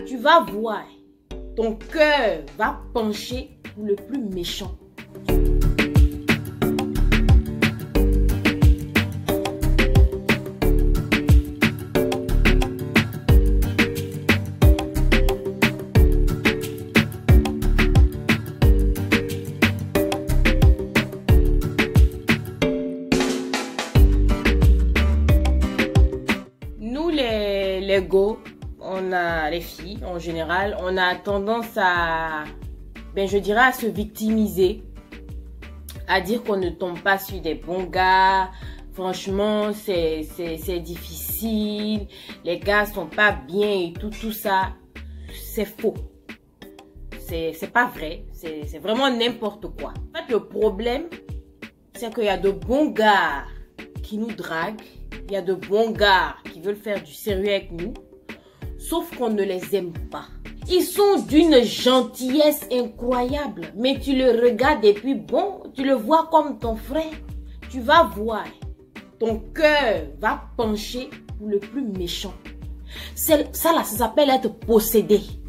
tu vas voir, ton cœur va pencher pour le plus méchant. Les go, on a les filles en général, on a tendance à, je dirais, à se victimiser, à dire qu'on ne tombe pas sur des bons gars. Franchement, c'est difficile, les gars sont pas bien et tout ça. C'est faux. C'est pas vrai, c'est vraiment n'importe quoi. En fait, le problème, c'est qu'il y a de bons gars qui nous draguent. Il y a de bons gars qui veulent faire du sérieux avec nous, sauf qu'on ne les aime pas. Ils sont d'une gentillesse incroyable, mais tu le regardes et puis bon, tu le vois comme ton frère. Tu vas voir, ton cœur va pencher pour le plus méchant. Ça là, ça s'appelle être possédé.